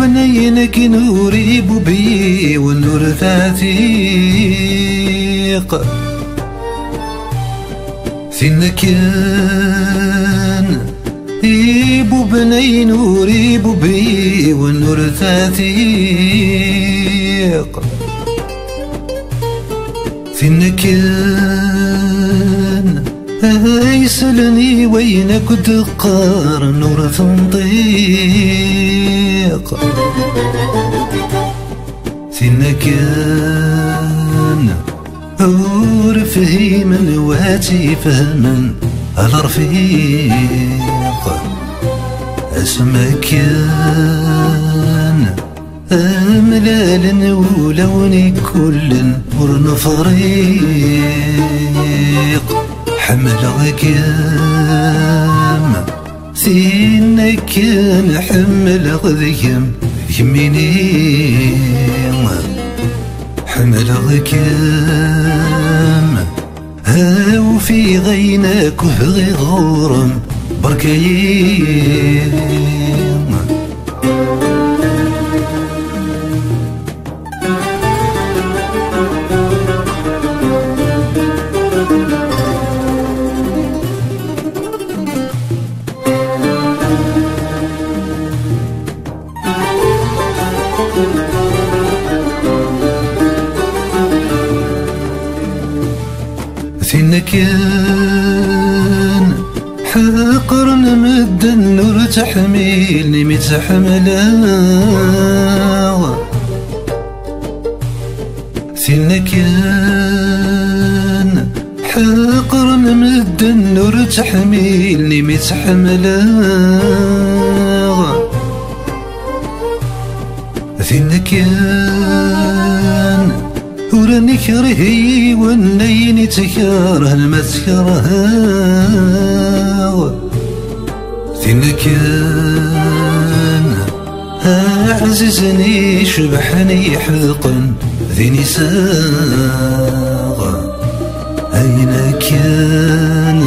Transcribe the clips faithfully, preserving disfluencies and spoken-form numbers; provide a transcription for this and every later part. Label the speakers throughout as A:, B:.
A: ونينك نوري بوبي والنور تعتيق فينا كان يبو بني نوري بوبي والنور تعتيق فينا كان يسألني وينك دقار نور تنطيق فينا كان هور فهيما واتي فهما الرفيق اسمع كان أملال ولوني كل ورنفريق حمل غيام سينا كان حمل غيام يميني حمل غيام هاو في غيناك وهغي غورم بركايم فينا كان حقر نمد النور تحميلني متحملا فينا كان حقر نمد النور تحميلني متحملا فينا كان وراني كرهي ونيني تكاره ما تكرهها فينا كان عزيزني شبحني حقا ذي نساغ أين كان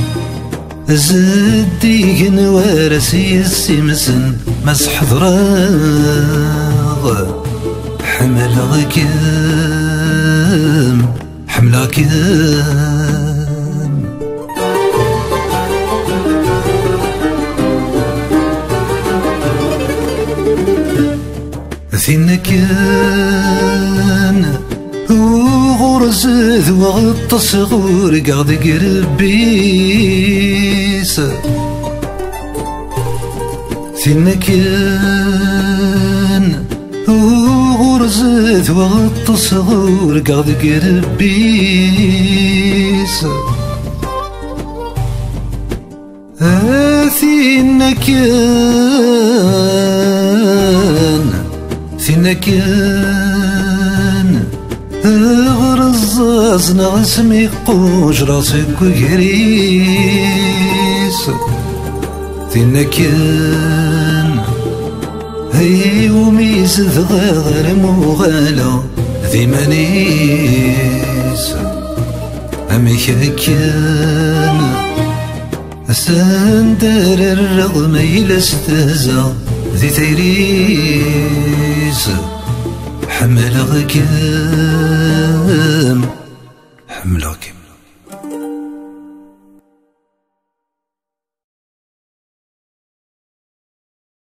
A: زدي نوارسي السمسن مسح ضراغ حمل غكام حمل كام فينا كان وغرز ذوغط صغور قاعد قربيس فينا كان وغرزت وغط صغور قاعد قربيس فينا كان فينا كان غرزاز نغسمي قوش راسك وقريس فينا كان هي وميز ذغاغر مغالو ذي منيس أمي كان سندر الرغم إلى استهزا ذي تيريس حمل غكام حمل غكام